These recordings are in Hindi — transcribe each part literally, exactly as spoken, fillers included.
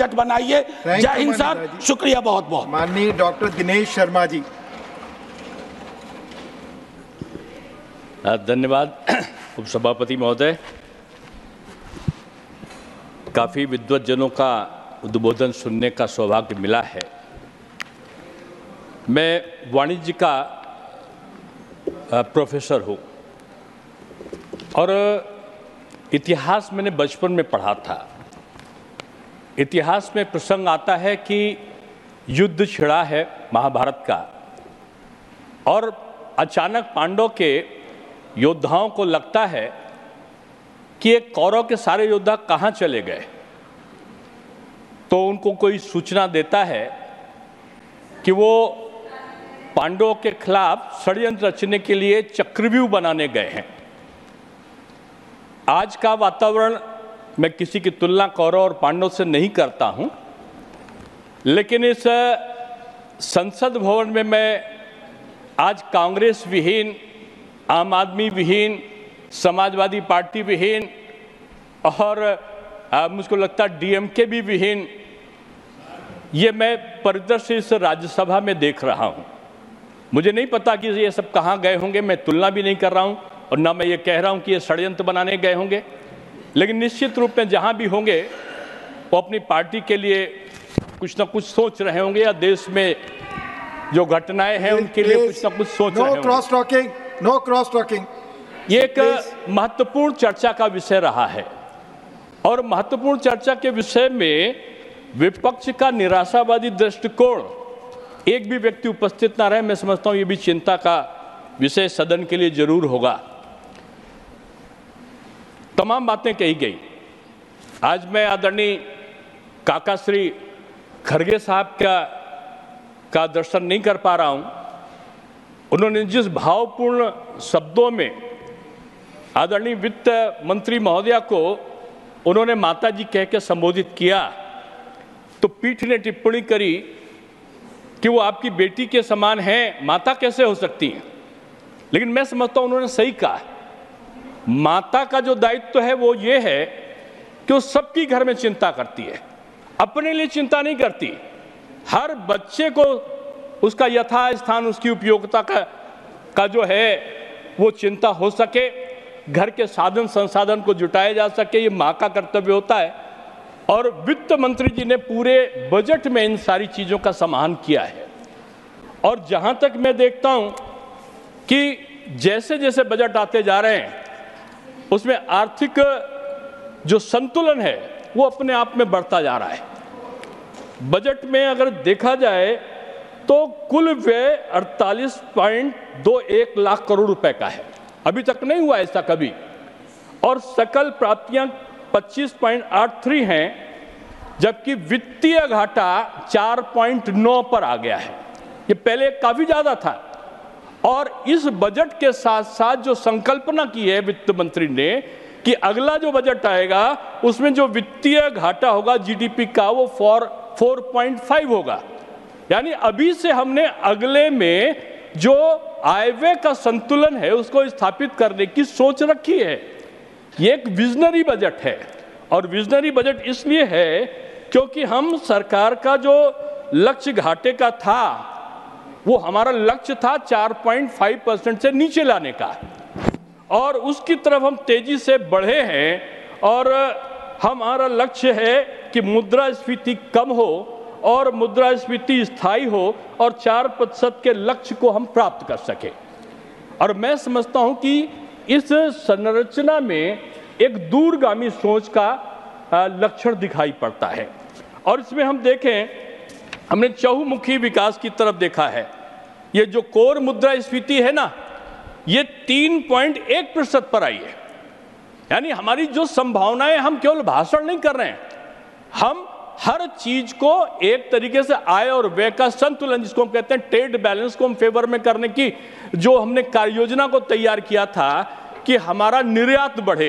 बजट बनाइए। जय हिंद साहब, शुक्रिया बहुत बहुत। माननीय डॉक्टर दिनेश शर्मा जी। धन्यवाद उपसभापति महोदय। काफ़ी विद्वज्जनों का उद्बोधन सुनने का सौभाग्य मिला है। मैं वाणिज्य का प्रोफेसर हूँ और इतिहास मैंने बचपन में पढ़ा था। इतिहास में प्रसंग आता है कि युद्ध छिड़ा है महाभारत का और अचानक पांडव के योद्धाओं को लगता है कि एक कौरव के सारे योद्धा कहाँ चले गए, तो उनको कोई सूचना देता है कि वो पांडवों के खिलाफ षड्यंत्र रचने के लिए चक्रव्यूह बनाने गए हैं। आज का वातावरण मैं किसी की तुलना कौरव और पांडव से नहीं करता हूं, लेकिन इस संसद भवन में मैं आज कांग्रेस विहीन, आम आदमी विहीन, समाजवादी पार्टी विहीन और आ, मुझको लगता है डीएमके भी विहीन, ये मैं परिदृश्य इस राज्यसभा में देख रहा हूं। मुझे नहीं पता कि ये सब कहाँ गए होंगे, मैं तुलना भी नहीं कर रहा हूं और ना मैं ये कह रहा हूं कि ये षड्यंत्र बनाने गए होंगे, लेकिन निश्चित रूप में जहां भी होंगे वो अपनी पार्टी के लिए कुछ ना कुछ सोच रहे होंगे या देश में जो घटनाएं हैं उनके लिए कुछ ना कुछ सोच रहे होंगे। No cross talking, no cross talking. ये एक महत्वपूर्ण चर्चा का विषय रहा है और महत्वपूर्ण चर्चा के विषय में विपक्ष का निराशावादी दृष्टिकोण, एक भी व्यक्ति उपस्थित ना रहे, मैं समझता हूं ये भी चिंता का विषय सदन के लिए जरूर होगा। तमाम बातें कही गई। आज मैं आदरणीय काका श्री खड़गे साहब का का दर्शन नहीं कर पा रहा हूं। उन्होंने जिस भावपूर्ण शब्दों में आदरणीय वित्त मंत्री महोदया को उन्होंने माता जी कह के संबोधित किया, तो पीठ ने टिप्पणी करी कि वो आपकी बेटी के समान हैं, माता कैसे हो सकती हैं। लेकिन मैं समझता हूं उन्होंने सही कहा। माता का जो दायित्व है वो ये है कि वो सबकी घर में चिंता करती है, अपने लिए चिंता नहीं करती। हर बच्चे को उसका यथास्थान, उसकी उपयोगिता का, का जो है वो चिंता हो सके, घर के साधन संसाधन को जुटाया जा सके, ये माँ का कर्तव्य होता है। और वित्त मंत्री जी ने पूरे बजट में इन सारी चीज़ों का समाधान किया है। और जहाँ तक मैं देखता हूँ कि जैसे जैसे बजट आते जा रहे हैं उसमें आर्थिक जो संतुलन है वो अपने आप में बढ़ता जा रहा है। बजट में अगर देखा जाए तो कुल व्यय अड़तालीस पॉइंट दो एक लाख करोड़ रुपए का है, अभी तक नहीं हुआ ऐसा कभी। और सकल प्राप्तियां पच्चीस पॉइंट आठ तीन हैं, जबकि वित्तीय घाटा चार पॉइंट नौ पर आ गया है। ये पहले काफी ज्यादा था। और इस बजट के साथ साथ जो संकल्पना की है वित्त मंत्री ने कि अगला जो बजट आएगा उसमें जो वित्तीय घाटा होगा जीडीपी का वो फोर फोर पॉइंट फाइव होगा। यानी अभी से हमने अगले में जो आय व्यय का संतुलन है उसको स्थापित करने की सोच रखी है। ये एक विजनरी बजट है और विजनरी बजट इसलिए है क्योंकि हम सरकार का जो लक्ष्य घाटे का था वो हमारा लक्ष्य था चार पॉइंट पाँच परसेंट से नीचे लाने का, और उसकी तरफ हम तेजी से बढ़े हैं। और हमारा लक्ष्य है कि मुद्रास्फीति कम हो और मुद्रास्फीति स्थायी हो और चार प्रतिशत के लक्ष्य को हम प्राप्त कर सके। और मैं समझता हूं कि इस संरचना में एक दूरगामी सोच का लक्षण दिखाई पड़ता है। और इसमें हम देखें, हमने चहुमुखी विकास की तरफ देखा है। ये जो कोर मुद्रास्फीति है ना, ये तीन पॉइंट एक प्रतिशत पर आई है। यानी हमारी जो संभावनाएं, हम केवल भाषण नहीं कर रहे हैं, हम हर चीज को एक तरीके से आय और व्यय का संतुलन, जिसको हम कहते हैं ट्रेड बैलेंस, को हम फेवर में करने की जो हमने कार्य योजना को तैयार किया था कि हमारा निर्यात बढ़े,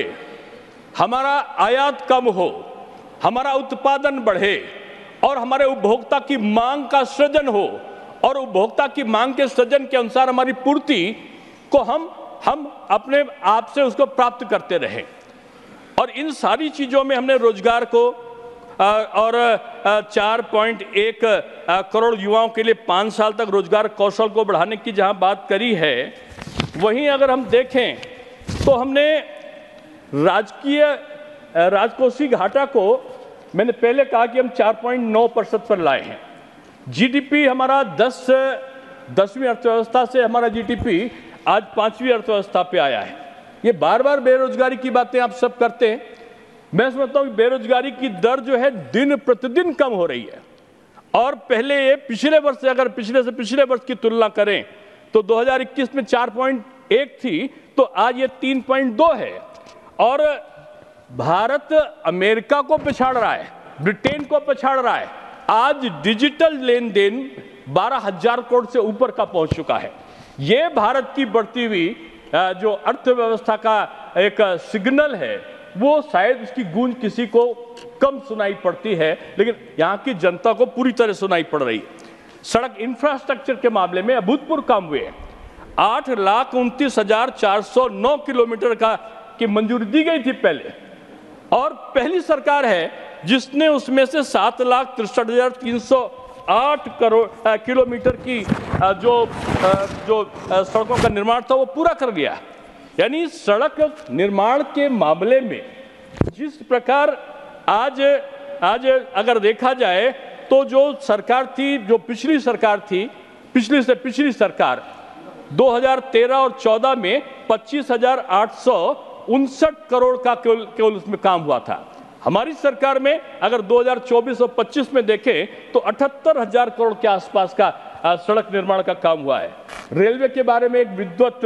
हमारा आयात कम हो, हमारा उत्पादन बढ़े और हमारे उपभोक्ता की मांग का सृजन हो और उपभोक्ता की मांग के सृजन के अनुसार हमारी पूर्ति को हम हम अपने आप से उसको प्राप्त करते रहे। और इन सारी चीजों में हमने रोजगार को और चार पॉइंट एक करोड़ युवाओं के लिए पाँच साल तक रोजगार कौशल को बढ़ाने की जहां बात करी है, वहीं अगर हम देखें तो हमने राजकीय राजकोषीय घाटा को, मैंने पहले कहा कि हम चार पॉइंट नौ प्रतिशत पर लाए हैं। जीडीपी हमारा दस दसवीं अर्थव्यवस्था से हमारा जीडीपी आज पांचवी अर्थव्यवस्था पे आया है। ये बार बार बेरोजगारी की बातें आप सब करते हैं। मैं समझता हूं कि बेरोजगारी की दर जो है दिन प्रतिदिन कम हो रही है, और पहले ये पिछले वर्ष से, अगर पिछले से पिछले वर्ष की तुलना करें तो दो हज़ार इक्कीस में चार पॉइंट एक थी, तो आज ये तीन पॉइंट दो है। और भारत अमेरिका को पछाड़ रहा है, ब्रिटेन को पछाड़ रहा है। आज डिजिटल लेन देन बारह हजार करोड़ से ऊपर का पहुंच चुका है। ये भारत की बढ़ती हुई जो अर्थव्यवस्था का एक सिग्नल है, वो शायद इसकी गूंज किसी को कम सुनाई पड़ती है, लेकिन यहाँ की जनता को पूरी तरह सुनाई पड़ रही है। सड़क इंफ्रास्ट्रक्चर के मामले में अभूतपूर्व काम हुए हैं। आठ लाख उनतीस हजार चार सौ नौ किलोमीटर का की मंजूरी दी गई थी पहले, और पहली सरकार है जिसने उसमें से सात लाख तिरसठ हजार तीन सौ आठ करोड़ किलोमीटर की जो जो सड़कों का निर्माण था वो पूरा कर गया। यानी सड़क निर्माण के मामले में जिस प्रकार आज आज अगर देखा जाए तो जो सरकार थी, जो पिछली सरकार थी, पिछली से पिछली सरकार दो हज़ार तेरह और चौदह में पच्चीस हजार आठ सौ उनसठ करोड़ का केवल केवल उसमें काम हुआ था। हमारी सरकार में अगर दो हज़ार चौबीस और पच्चीस में देखें तो अठहत्तर हजार करोड़ के आसपास का सड़क निर्माण का काम हुआ है। रेलवे के बारे में एक विद्वत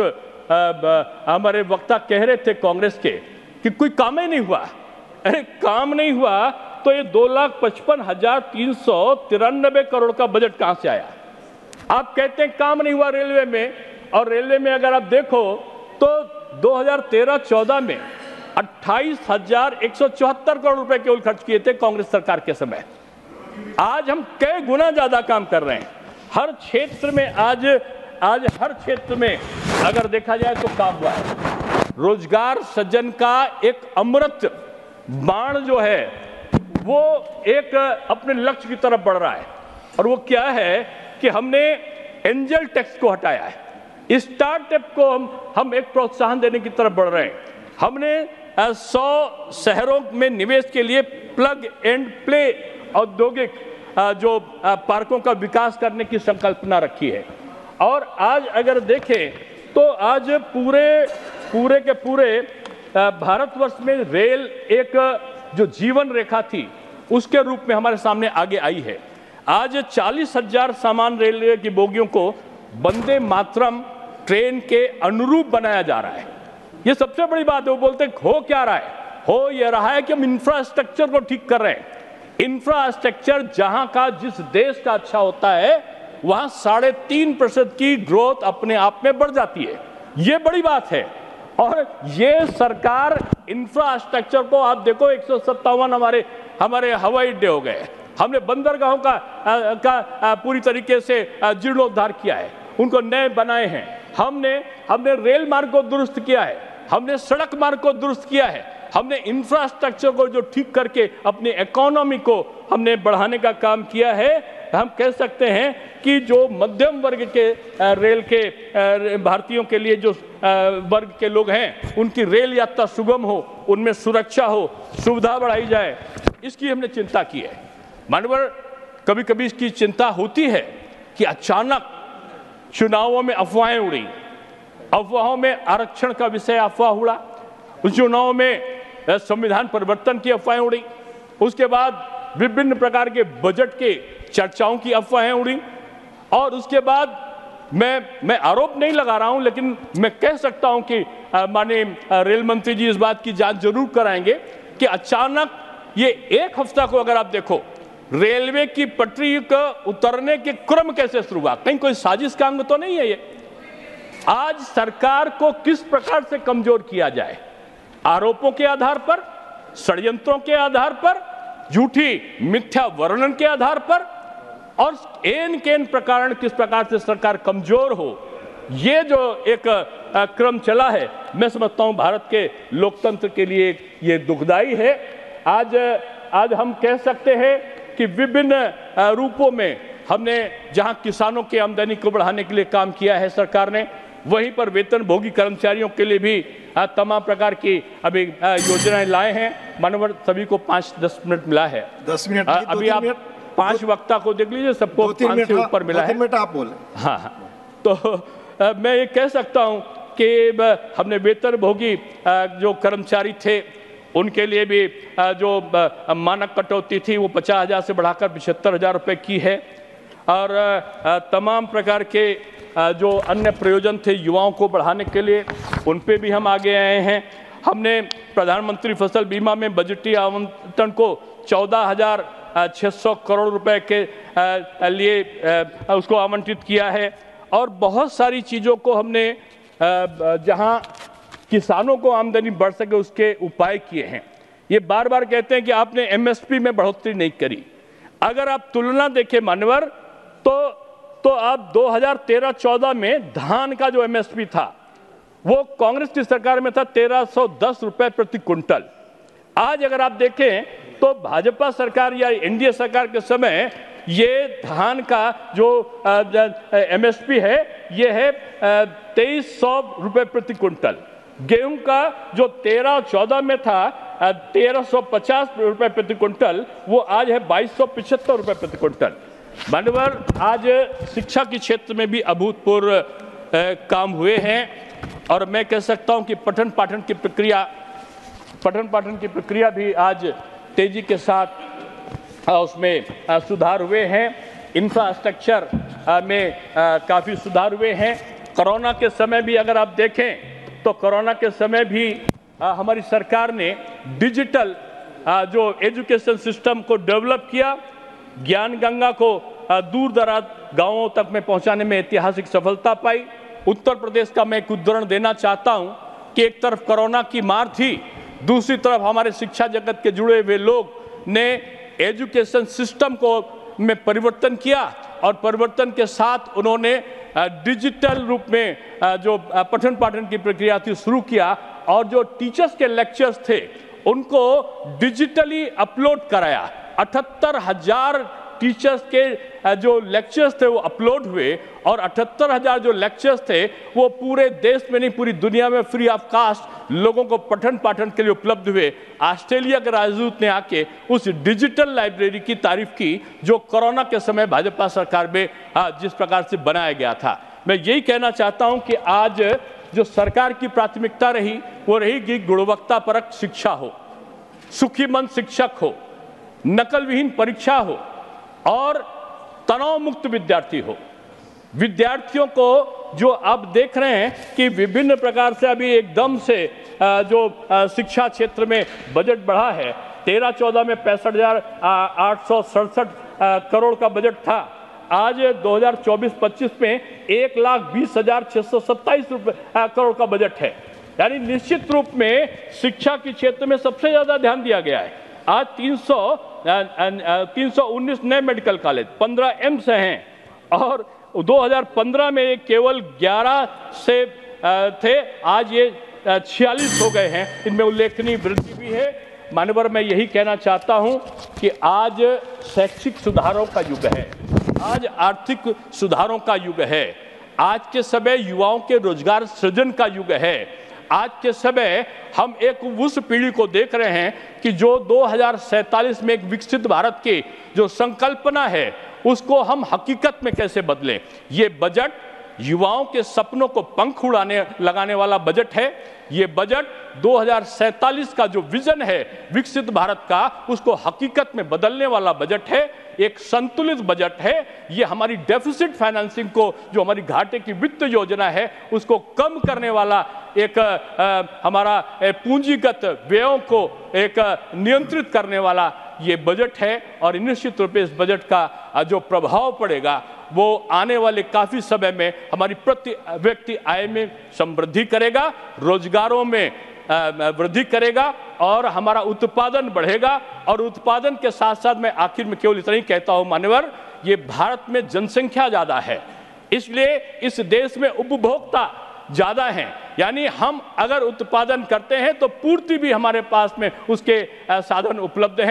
हमारे वक्ता कह रहे थे कांग्रेस के कि कोई काम ही नहीं हुआ। अरे काम नहीं हुआ तो ये दो लाख पचपन हजार तीन सौ तिरानबे करोड़ का बजट कहां से आया? आप कहते हैं काम नहीं हुआ रेलवे में, और रेलवे में अगर आप देखो तो दो हज़ार तेरह चौदह में अट्ठाईस हजार एक सौ चौहत्तर करोड़ रुपए केवल खर्च किए थे कांग्रेस सरकार के समय। आज हम कई गुना ज्यादा काम कर रहे हैं। हर क्षेत्र में आज आज हर क्षेत्र में अगर देखा जाए तो काम हुआ है। रोजगार सृजन का एक अमृत बाण जो है वो एक अपने लक्ष्य की तरफ बढ़ रहा है, और वो क्या है कि हमने एंजल टैक्स को हटाया है। स्टार्टअप को हम हम एक प्रोत्साहन देने की तरफ बढ़ रहे हैं। हमने सौ शहरों में निवेश के लिए प्लग एंड प्ले औद्योगिक जो पार्कों का विकास करने की संकल्पना रखी है। और आज अगर देखें तो आज पूरे पूरे के पूरे भारतवर्ष में रेल एक जो जीवन रेखा थी उसके रूप में हमारे सामने आगे आई है। आज चालीस हजार सामान रेलवे की बोगियों को वंदे मातरम ट्रेन के अनुरूप बनाया जा रहा है। ये सबसे बड़ी बात है। वो बोलते हैं हो क्या रहा है? हो ये रहा है कि हम इंफ्रास्ट्रक्चर को ठीक कर रहे हैं। इंफ्रास्ट्रक्चर जहां का, जिस देश का अच्छा होता है, वहां साढ़े तीन प्रतिशत की ग्रोथ अपने आप में बढ़ जाती है। ये बड़ी बात है। और ये सरकार इंफ्रास्ट्रक्चर को आप देखो, एक सौ सत्तावन हमारे हमारे हवाई अड्डे हो गए। हमने बंदरगाहों का, आ, का आ, पूरी तरीके से जीर्णोद्धार किया है, उनको नए बनाए हैं। हमने हमने रेल मार्ग को दुरुस्त किया है, हमने सड़क मार्ग को दुरुस्त किया है, हमने इंफ्रास्ट्रक्चर को जो ठीक करके अपनी इकोनॉमी को हमने बढ़ाने का काम किया है। हम कह सकते हैं कि जो मध्यम वर्ग के रेल के भारतीयों के लिए जो वर्ग के लोग हैं, उनकी रेल यात्रा सुगम हो, उनमें सुरक्षा हो, सुविधा बढ़ाई जाए, इसकी हमने चिंता की है। मानवर कभी कभी इसकी चिंता होती है कि अचानक चुनावों में अफवाहें उड़ी, अफवाहों में आरक्षण का विषय अफवाह उड़ा, उस चुनाव में संविधान परिवर्तन की अफवाहें उड़ी, उसके बाद विभिन्न प्रकार के बजट के चर्चाओं की अफवाहें उड़ी, और उसके बाद मैं मैं आरोप नहीं लगा रहा हूं, लेकिन मैं कह सकता हूं कि माननीय रेल मंत्री जी इस बात की जांच जरूर कराएंगे कि अचानक ये एक हफ्ता को अगर आप देखो, रेलवे की पटरी का उतरने के क्रम कैसे शुरू हुआ। कहीं कोई साजिश का अंग तो नहीं है ये। आज सरकार को किस प्रकार से कमजोर किया जाए, आरोपों के आधार पर, षड्यंत्रों के आधार पर, झूठी मिथ्या वर्णन के आधार पर, और एन केन प्रकार किस प्रकार से सरकार कमजोर हो, ये जो एक आ, क्रम चला है, मैं समझता हूं भारत के लोकतंत्र के लिए ये दुखदाई है। आज आज हम कह सकते हैं कि विभिन्न रूपों में हमने जहां किसानों की आमदनी को बढ़ाने के लिए काम किया है सरकार ने, वहीं पर वेतनभोगी कर्मचारियों के लिए भी तमाम प्रकार की अभी योजनाएं लाए हैं। मानवर सभी को पाँच दस मिनट मिला है। दस मिनट अभी आप पांच वक्ता को देख लीजिए, सबको पाँच से ऊपर मिला है। मिनट आप बोले। हाँ हाँ, तो मैं ये कह सकता हूँ कि हमने वेतनभोगी जो कर्मचारी थे उनके लिए भी जो मानक कटौती थी वो पचास हजार से बढ़ाकर पचहत्तर हजार रुपये की है, और तमाम प्रकार के जो अन्य प्रयोजन थे युवाओं को बढ़ाने के लिए उन पे भी हम आगे आए हैं। हमने प्रधानमंत्री फसल बीमा में बजटीय आवंटन को चौदह हजार छः सौ करोड़ रुपए के लिए उसको आवंटित किया है, और बहुत सारी चीज़ों को हमने जहां किसानों को आमदनी बढ़ सके उसके उपाय किए हैं। ये बार बार कहते हैं कि आपने एमएसपी में बढ़ोतरी नहीं करी। अगर आप तुलना देखें मानवर, तो तो आप दो हज़ार तेरह चौदह में धान का जो एमएसपी था वो कांग्रेस की सरकार में था तेरह सौ दस रुपए प्रति क्विंटल। आज अगर आप देखें तो भाजपा सरकार या एनडीए सरकार के समय ये धान का जो एमएसपी है ये है तेईस सौ रुपए प्रति क्विंटल। गेहूं का जो तेरह चौदह में था तेरह सौ पचास रुपए प्रति क्विंटल, वो आज है बाईस सौ पिछहत्तर रुपए प्रति क्विंटल। मानवर आज शिक्षा के क्षेत्र में भी अभूतपूर्व काम हुए हैं, और मैं कह सकता हूं कि पठन पाठन की प्रक्रिया पठन पाठन की प्रक्रिया भी आज तेजी के साथ उसमें सुधार हुए हैं। इंफ्रास्ट्रक्चर में काफ़ी सुधार हुए हैं। कोरोना के समय भी अगर आप देखें तो कोरोना के समय भी हमारी सरकार ने डिजिटल जो एजुकेशन सिस्टम को डेवलप किया। ज्ञान गंगा को दूर दराज गांवों तक में पहुंचाने में ऐतिहासिक सफलता पाई। उत्तर प्रदेश का मैं एक उदाहरण देना चाहता हूं कि एक तरफ कोरोना की मार थी, दूसरी तरफ हमारे शिक्षा जगत के जुड़े हुए लोग ने एजुकेशन सिस्टम को में परिवर्तन किया, और परिवर्तन के साथ उन्होंने डिजिटल रूप में जो पठन पाठन की प्रक्रिया थी शुरू किया, और जो टीचर्स के लेक्चर्स थे उनको डिजिटली अपलोड कराया। अठहत्तर हजार टीचर्स के जो लेक्चर्स थे वो अपलोड हुए, और अठहत्तर हजार जो लेक्चर्स थे वो पूरे देश में नहीं पूरी दुनिया में फ्री ऑफ कास्ट लोगों को पठन पाठन के लिए उपलब्ध हुए। ऑस्ट्रेलिया के राजदूत ने आके उस डिजिटल लाइब्रेरी की तारीफ की जो कोरोना के समय भाजपा सरकार में जिस प्रकार से बनाया गया था। मैं यही कहना चाहता हूं कि आज जो सरकार की प्राथमिकता रही वो रही कि गुणवत्तापरक शिक्षा हो, सुखी मन शिक्षक हो, नकल विहीन परीक्षा हो, और तनाव मुक्त विद्यार्थी हो। विद्यार्थियों को जो आप देख रहे हैं कि विभिन्न प्रकार से अभी एकदम से जो शिक्षा क्षेत्र में बजट बढ़ा है, तेरह चौदह में पैंसठ हजार आठ सौ सड़सठ करोड़ का बजट था, आज दो हज़ार चौबीस पच्चीस में एक लाख बीस हजार छः सौ सत्ताईस रुपये करोड़ का बजट है। यानी निश्चित रूप में शिक्षा के क्षेत्र में सबसे ज्यादा ध्यान दिया गया है। आज तीन सौ तीन सौ उन्नीस नए मेडिकल कॉलेज, पंद्रह एम्स हैं, और दो हज़ार पंद्रह में केवल ग्यारह से थे, आज ये छियालीस हो गए हैं। इनमें उल्लेखनीय वृद्धि भी है। मानवर मैं यही कहना चाहता हूं कि आज शैक्षिक सुधारों का युग है, आज आर्थिक सुधारों का युग है, आज के समय युवाओं के रोजगार सृजन का युग है। आज के समय हम एक उस पीढ़ी को देख रहे हैं कि जो दो हज़ार सैंतालीस में एक विकसित भारत की जो संकल्पना है उसको हम हकीकत में कैसे बदलें। ये बजट युवाओं के सपनों को पंख उड़ाने लगाने वाला बजट है। ये बजट दो हज़ार सैंतालीस का जो विजन है विकसित भारत का, उसको हकीकत में बदलने वाला बजट है। एक संतुलित बजट है। ये हमारी डेफिसिट फाइनेंसिंग को, जो हमारी घाटे की वित्त योजना है, उसको कम करने वाला एक आ, हमारा पूंजीगत व्ययों को एक नियंत्रित करने वाला ये बजट है। और निश्चित रूप से इस बजट का जो प्रभाव पड़ेगा वो आने वाले काफी समय में हमारी प्रति व्यक्ति आय में समृद्धि करेगा, रोजगारों में वृद्धि करेगा, और हमारा उत्पादन बढ़ेगा। और उत्पादन के साथ साथ मैं आखिर में केवल इतना ही कहता हूं मान्यवर, ये भारत में जनसंख्या ज्यादा है, इसलिए इस देश में उपभोक्ता ज्यादा हैं। यानी हम अगर उत्पादन करते हैं तो पूर्ति भी हमारे पास में उसके साधन उपलब्ध हैं।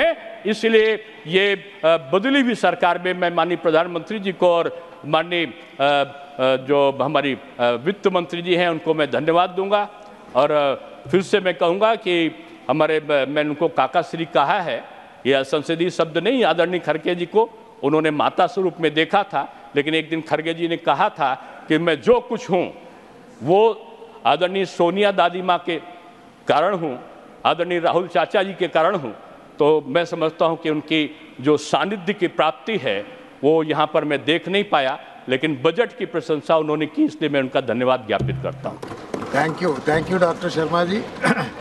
इसलिए ये बदली हुई सरकार में मैं माननीय प्रधानमंत्री जी को और माननीय जो हमारी वित्त मंत्री जी हैं उनको मैं धन्यवाद दूंगा। और फिर से मैं कहूँगा कि हमारे मैंने उनको काका श्री कहा है, यह संसदीय शब्द नहीं, आदरणीय खड़गे जी को उन्होंने माता स्वरूप में देखा था, लेकिन एक दिन खड़गे जी ने कहा था कि मैं जो कुछ हूँ वो आदरणीय सोनिया दादी माँ के कारण हूँ, आदरणीय राहुल चाचा जी के कारण हूँ। तो मैं समझता हूँ कि उनकी जो सानिध्य की प्राप्ति है वो यहाँ पर मैं देख नहीं पाया, लेकिन बजट की प्रशंसा उन्होंने की, इसलिए मैं उनका धन्यवाद ज्ञापित करता हूँ। Thank you, thank you doctor Sharma ji.